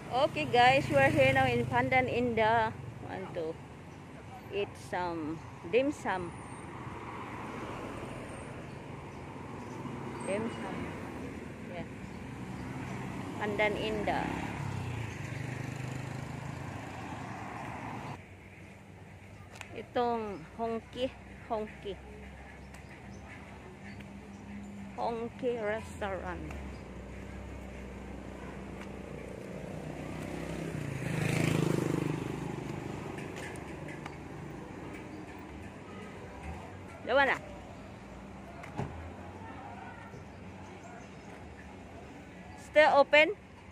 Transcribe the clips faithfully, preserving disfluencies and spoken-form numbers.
Okay guys, we're here now in Pandan Indah. Want to eat some dim sum. Dim sum. Yeah. Pandan Indah. Itong Hongki, Hongki. Hongki restaurant. Dawa na. Still open?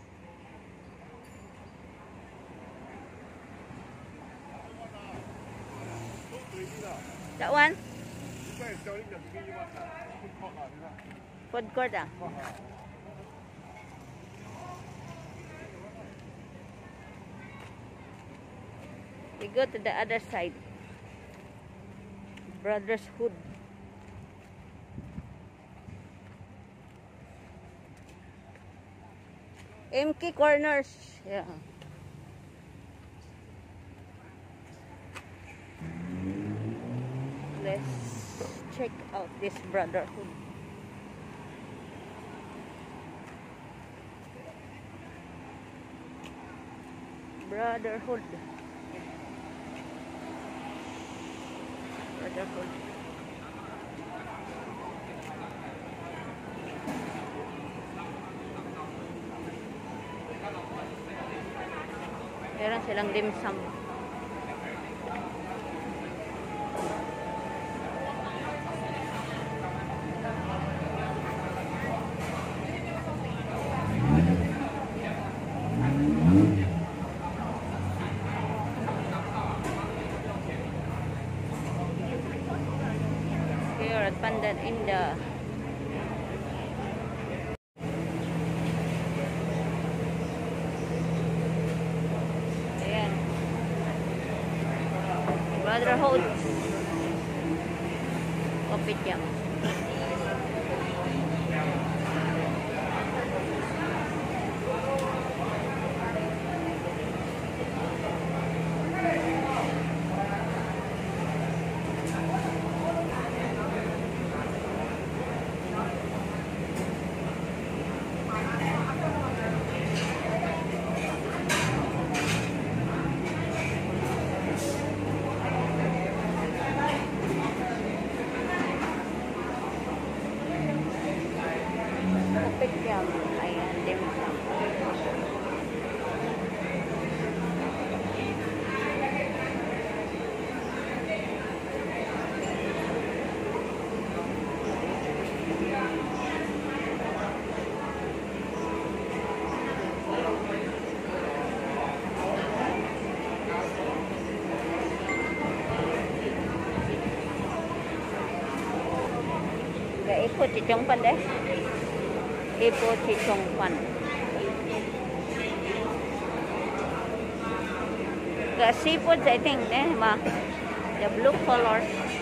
That one? Food court ah. We go to the other side. Brotherhood. M K Corners. Yeah. Let's check out this Brotherhood. Brotherhood. Brotherhood. Meron silang dim sum. Here at Pandan Indah. Ayan. Brotherhood. Kopitiam. Kopitiam. Ayan, dim sum. Ipot si Chong Pan deh. Ipot si Chong Pan. The seafood, I think, eh, ma. The blue color.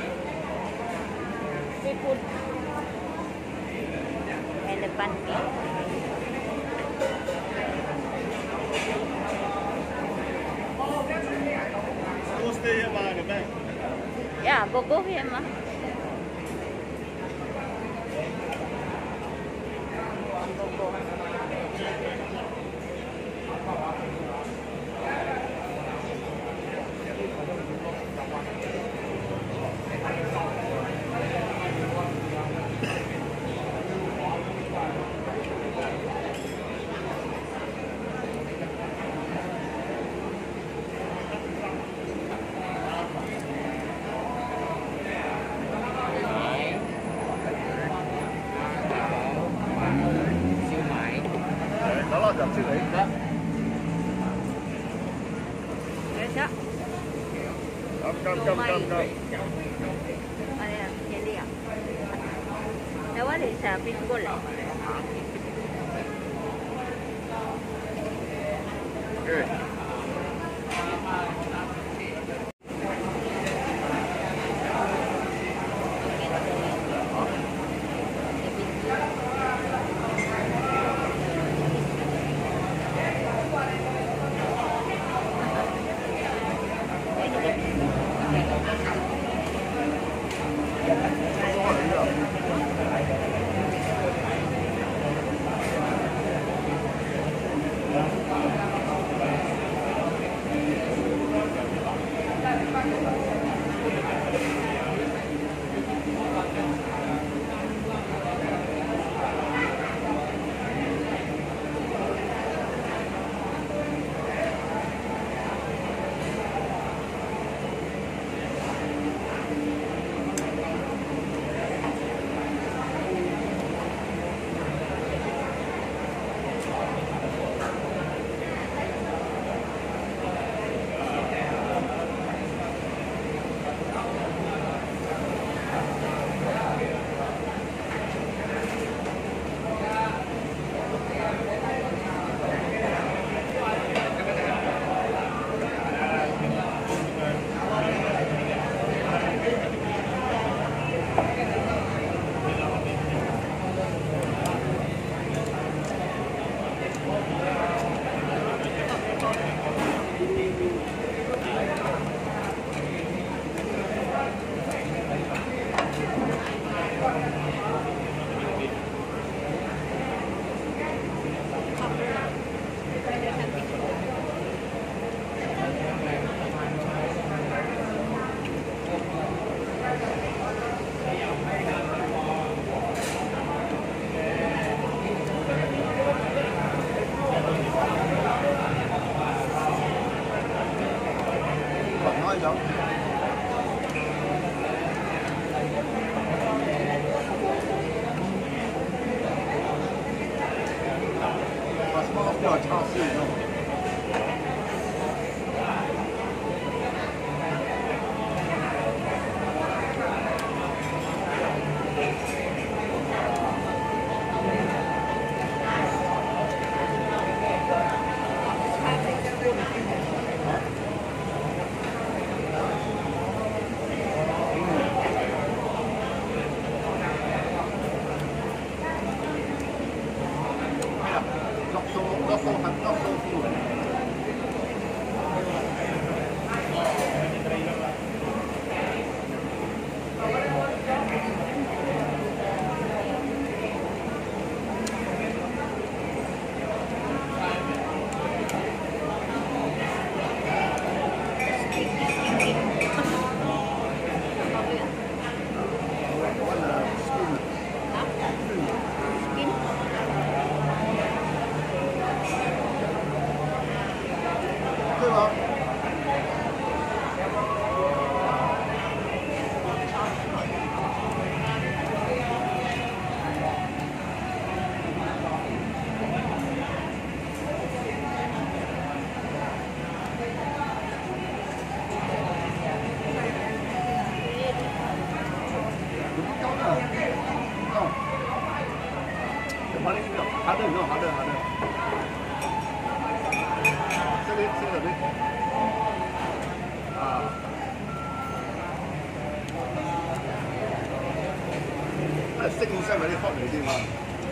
Seafood. Elephant meat. Go stay here, ma, in the back. Yeah, go go here, ma. Go go. Dập siêu thị đó. Biasa. Cầm cầm cầm cầm cầm. Ano yan? Hindi ah. Nawali sa fishbowl ah. Okay. 一条。把什么不要尝试一下。好的，好的，好的，好的。这里，这里，啊。哎，食件上咪啲學嚟啲嘛。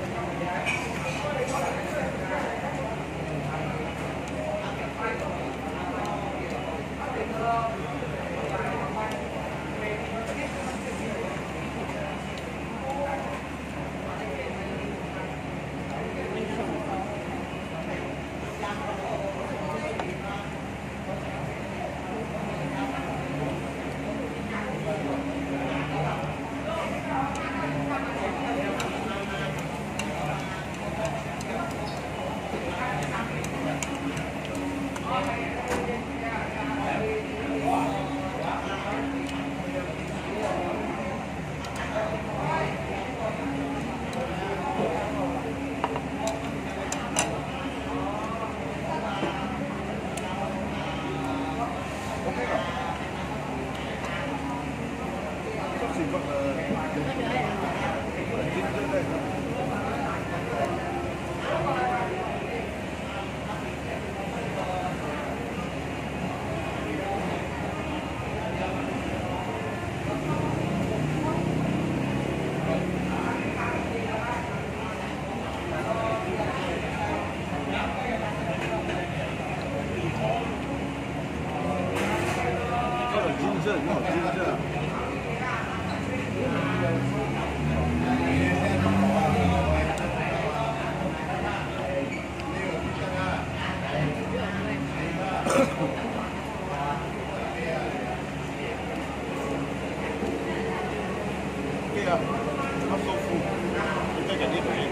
金正，你好金正。对呀，他收付，你再给你回。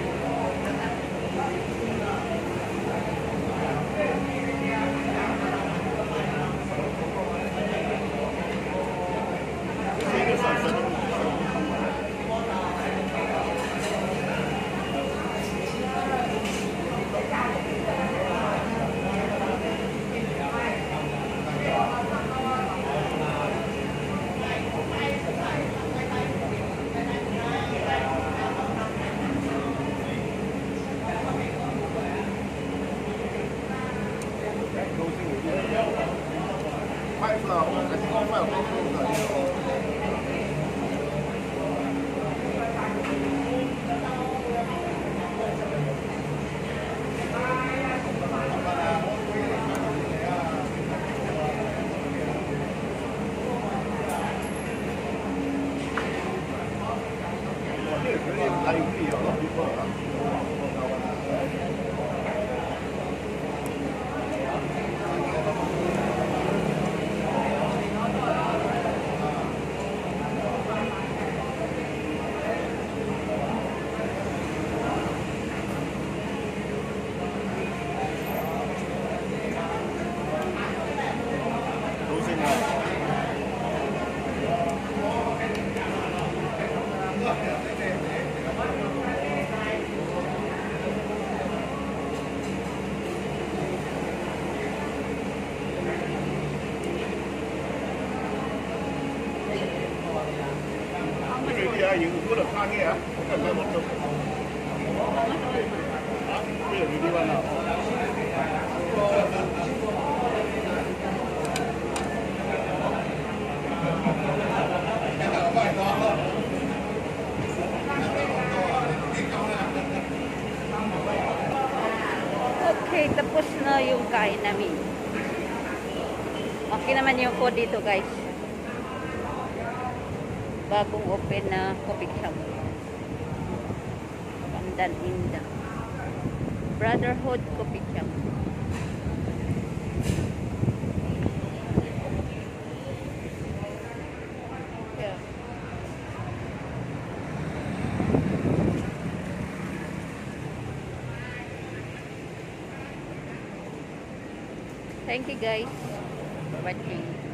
啊，有嗰度拍嘅啊，真係冇做。啊，呢度呢啲温啊。 Okay, tapos na yung kain namin. Okay naman yung food dito, guys. Bagong open na Kopitiam Pandan Indah. Brotherhood Kopitiam. Yeah. Thank you guys for watching.